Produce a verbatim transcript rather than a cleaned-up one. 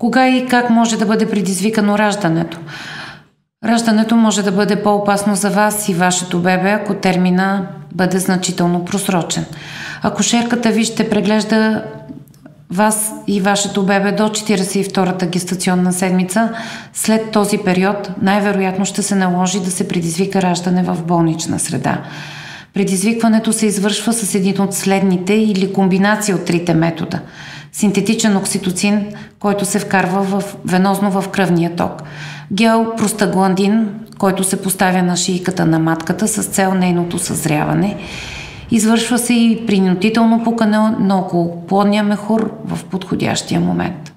Кога и как може да бъде предизвикано раждането? Раждането може да бъде по-опасно за вас и вашето бебе, ако термина бъде значително просрочен. Акушерката ви ще преглежда вас и вашето бебе до четиридесет и втората гестационна седмица. След този период най-вероятно ще се наложи да се предизвика раждане в болнична среда. Предизвикването се извършва с един от следните или комбинация от трите метода. Синтетичен окситоцин, който се вкарва в, венозно в кръвния ток. Гел простагландин, който се поставя на шийката на матката с цел нейното съзряване. Извършва се и принудително пукане на околоплодния мехур в подходящия момент.